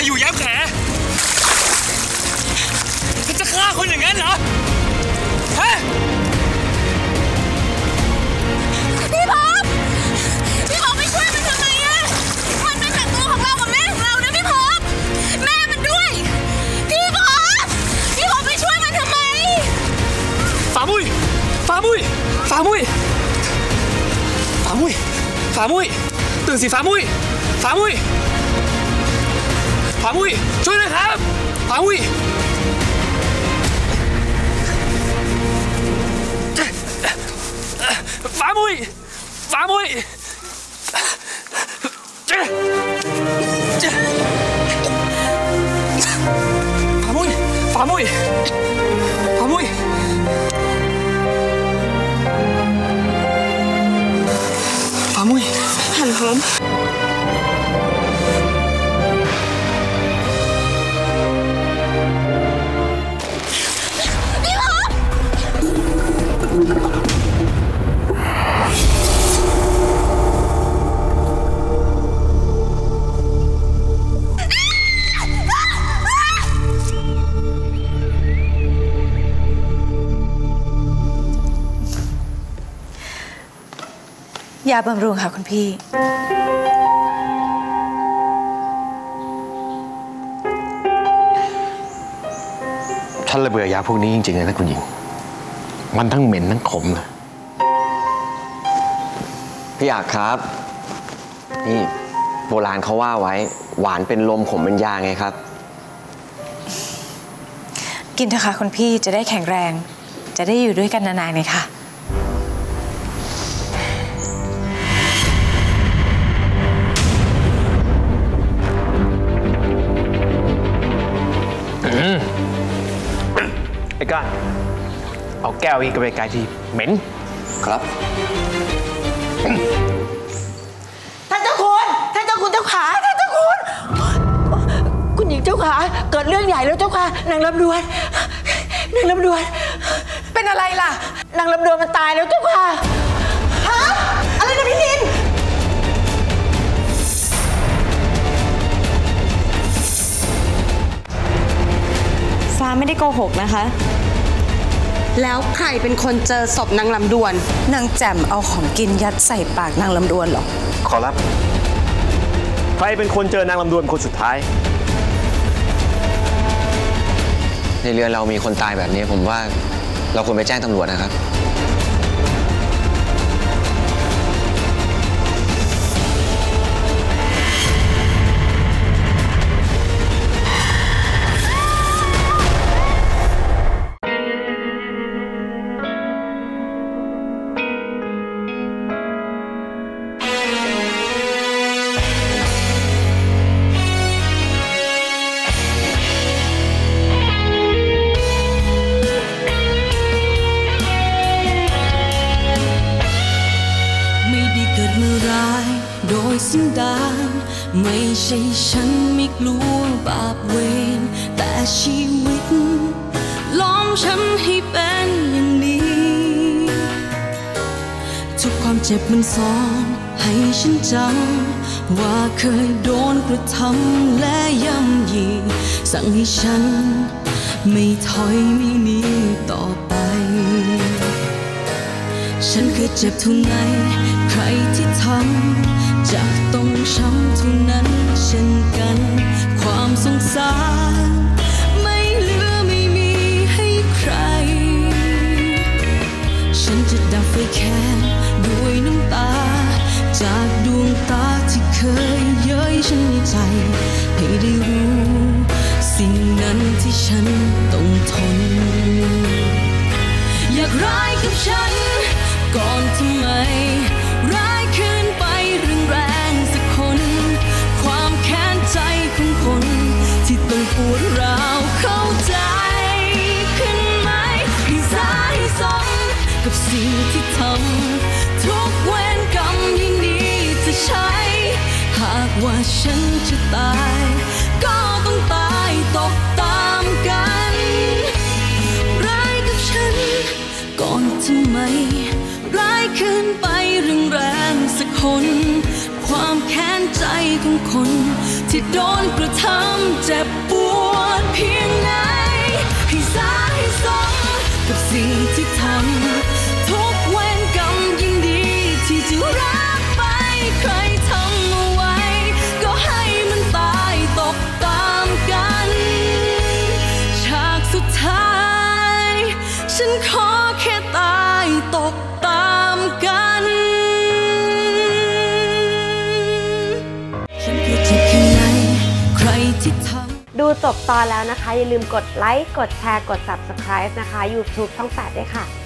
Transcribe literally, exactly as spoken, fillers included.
อยู่ย้ำแขฉันจะฆ่าคนอย่างนั้นเหรอฮะพี่พบพี่พบไม่ช่วยมันทำไมอะมันเป็นศัตรูของเรากับแม่ของเรานะพี่พบแม่มันด้วยพี่พบพี่พบไม่ช่วยมันทำไมฝามุ้ยฝามุ้ยฝามุ้ยฝามุ้ยฝามุ้ยตื่นสิฝามุ้ยฝามุ้ยฝามุ้ยช่วยหน่อยครับฝามุ้ยฝามุ้ยฝามุ้ยฝามุ้ยฝามุ้ยฝามุ้ยฝามุ้ยหันหอมยาบำรุงค่ะคุณพี่ฉันเลยเบื่อยาพวกนี้จริงๆเลยนะคุณหญิงมันทั้งเหม็นทั้งขมเลยพี่อยากครับนี่โบราณเขาว่าไว้หวานเป็นลมขมเป็นยาไงครับกินเถอะค่ะคุณพี่จะได้แข็งแรงจะได้อยู่ด้วยกันนานๆเลยค่ะไอ้ก้านเอาแก้วอีกไปไกลทีเหม็นครับท่านเจ้าคุณท่านเจ้าคุณเจ้าขาท่านเจ้าคุณคุณหญิงเจ้าขาเกิดเรื่องใหญ่แล้วเจ้าค่ะนางลำดวนนางลำดวนเป็นอะไรล่ะนางลำดวนมันตายแล้วเจ้าค่ะฮะอะไรนะพี่นินฟ้าไม่ได้โกหกนะคะแล้วใครเป็นคนเจอศพนางลำดวนนางแจ่มเอาของกินยัดใส่ปากนางลำดวนหรอขอรับใครเป็นคนเจอนางลำดวนคนสุดท้ายในเรือเรามีคนตายแบบนี้ผมว่าเราควรไปแจ้งตำรวจนะครับโดยสันดานไม่ใช่ฉันไม่กลัวบาปเวรแต่ชีวิตล้อมฉันให้เป็นอย่างนี้ทุกความเจ็บมันสอนให้ฉันจำว่าเคยโดนกระทำและย่ำยีสั่งให้ฉันไม่ถอยไม่หนีต่อไปฉันเคยเจ็บทุกไหนใครที่ทำจะต้องช้ำทุกนั้นเช่นกันความสงสารไม่เหลือไม่มีให้ใครฉันจะดับไฟแค้นด้วยน้ำตาจากดวงตาที่เคยเย้ยฉันในใจให้ได้รู้สิ่งนั้นที่ฉันต้องทนอยากร้ายกับฉันก่อนทำไมร้ายขึ้นไปเรื่องแรงสักคนความแค้นใจของคนที่ต้องปวดร้าวเข้าใจขึ้นไหมให้สายสมกับสิ่งที่ทำทุกเวรกรรมอย่างนี้จะใช้หากว่าฉันจะตายก็ต้องตายตกตามกันร้ายกับฉันก่อนทำไมร้ายขึ้นไปเรื่องแรงสักคนความแค้นใจของคนที่โดนกระทำทดูจบตอนแล้วนะคะอย่าลืมกดไลค์กดแชร์กด ซับสไครบ์ นะคะ ยูทูบ ช่องแปดด้วยค่ะ